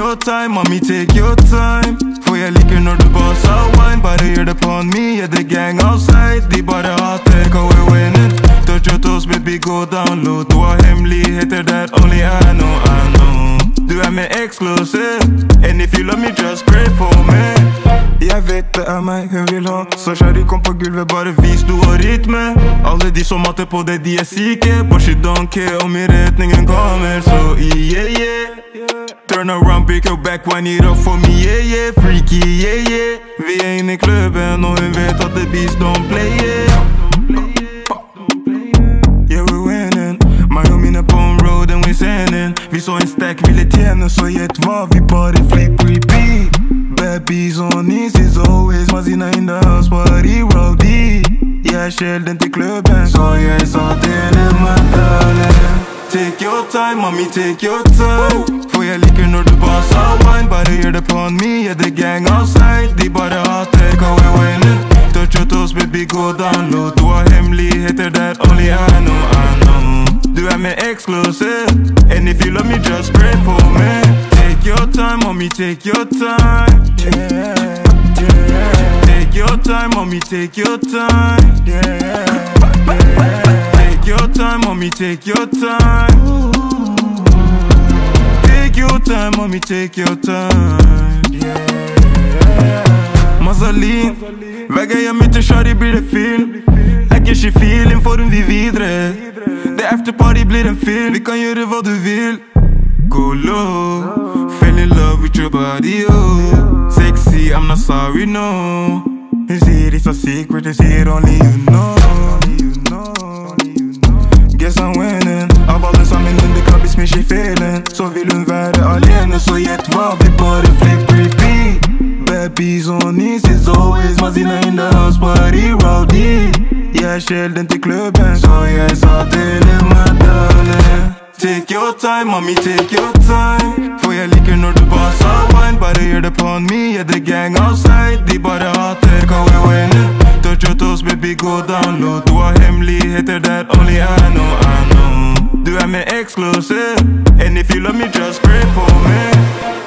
your time, mommy, take your time. Får jag lika när du bossar wine. Bara gör det på me, yeah, the gang outside. De bara hatar, cause we're winning. Touch your toes, baby, go down low. Du har hemligheter that only I know. Du är mer exclusive, and if you love me just pray for me. Jag vet det är mig hun vill ha. Så kärri kom på gulvet, bara vis du har rytme. Alla de som matar på det, de är psyke. But she don't care om inrättningen kommer. Så yeah. Turn around, pick her back, wind it up for me, yeah. Freaky, yeah. Vi är inne i klubben och hun vet att the beats don't play, yeah. Yeah, we're winning. Miami på en road and we're sending. Vi så en stack, ville tjäna, så gett vad vi bara flip repeat. Bad bees on this is always Mazina in the house, party rowdy. Jag skällde inte klubben, så jag sa till my darling. Take your time, mommy, take your time. Får jag lika när du bossar wine. Bara gör det på me, yeah, the gang outside. De bara hatar, cause we're winning. Touch your toes, baby, go down low. Du har hemligheter that only I know. Du är mer exclusive, and if you love me just pray for me. Take your time, mommy, take your time. Take your time, mommy, take your time. Take your time, mommy, take your time. Take your time, mommy, take your time. Mazalin, vägar jag mitt och shawty blir det film. Lägger sig feeling, får den vi vidare. Det afterparty blir en film, vi kan göra vad du vill. Go low, fell in love with your body, oh. Sexy, I'm not sorry, no. You see it's a secret, you see it only you know. Guess I'm winning. Av alla som är under kabbis med sig felen. Så vill hon vara alene, så gett vad vi bara flip repeat. Bad bees on this is always Mazina in the house, party rowdy. Jag skällde inte klubben, så jag sa till my darling. Take your time, mommy, take your time. Får jag lika när du bossar wine. Bara gör det på me, yeah, the gang outside. De bara hatar, cause we're winning. Touch your toes, baby, go down low. Du har hemligheter that only I know. Du är mer exclusive, and if you love me just pray for me.